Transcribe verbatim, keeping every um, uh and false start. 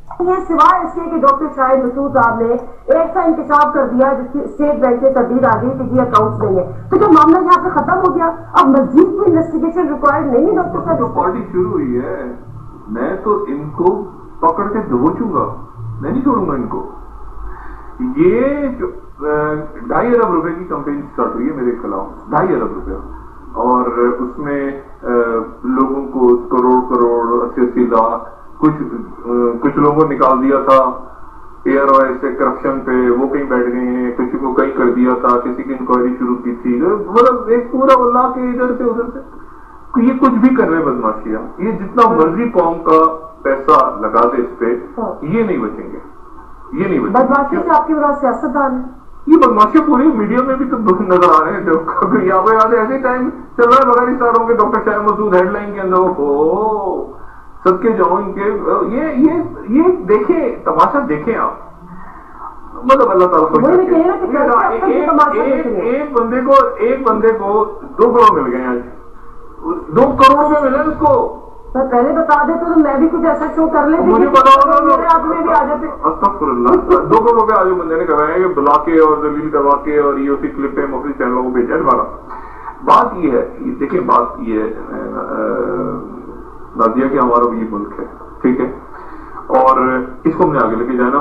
یہ سوائے اس کے کہ ڈاکٹر شاہد مسعود صاحب نے ایک سا انکشاف کر دیا جس کی اسٹیٹ بینک سے تردید آ گئی کہ یہ اکاؤنٹس نہیں ہے، تو کیا معاملہ یہاں پہ ختم ہو گیا؟ اب مزید کوئی انویسٹیگیشن ریکوائرڈ نہیں ہے ڈاکٹر صاحب؟ جو پارٹی شروع ہوئی ہے میں تو ان کو پکڑ کے دبوچوں گا، میں نہیں چھوڑوں گا ان کو. یہ جو ڈھائی ارب روپے کی کمپین اسٹارٹ ہوئی ہے میرے خلاف، ڈھائی ارب روپے، اور اس میں لوگوں کو کروڑ کروڑ اسی اسی لاکھ، کچھ کچھ لوگوں نے نکال دیا تھا ایئر وائز سے کرپشن پہ، وہ کہیں بیٹھ گئے ہیں، کسی کو کہیں کر دیا تھا، کسی کی انکوائری شروع کی تھی، مطلب ایک پورا اللہ کے ادھر سے ادھر سے یہ کچھ بھی کر رہے بدماشیاں. یہ جتنا مرضی قوم کا پیسہ لگا دے اس پہ، یہ نہیں بچیں گے، یہ نہیں بچیں گے. بدماشی سے آپ کی مراد سیاست دان ہے؟ یہ بدماشیاں پوری میڈیا میں بھی تو نظر آ رہے ہیں. یہاں پہ آدھے ایسے ٹائم چل رہا ہے بغیر اسٹارٹ ہوں گے doctor Shahid Masood headline کے اندر، او سب کے جاؤ ان کے یہ یہ یہ دیکھیں تماشا دیکھیں آپ. مطلب اللہ تعالیٰ کو ایک بندے کو ایک بندے کو دو کروڑ مل گئے آج، دو کروڑ روپے ملے اس کو. میں پہلے بتا دیتے تو میں بھی کچھ ایسا شو کر لیتی، مجھے پتا ہوگا آپ میں بھی آ جاتے. استغفر اللہ. دو کروڑ روپے آج بندے نے کروایا کہ بلا کے اور دلیل کروا کے اور یہ اسی کلپ پہ مختلف چینلوں کو بھیجا ہے. ہمارا بات یہ ہے، دیکھیں بات یہ ہے نازیہ کہ ہمارا بھی یہ ملک ہے، ٹھیک ہے، اور اس کو ہم نے آگے لے کے جانا.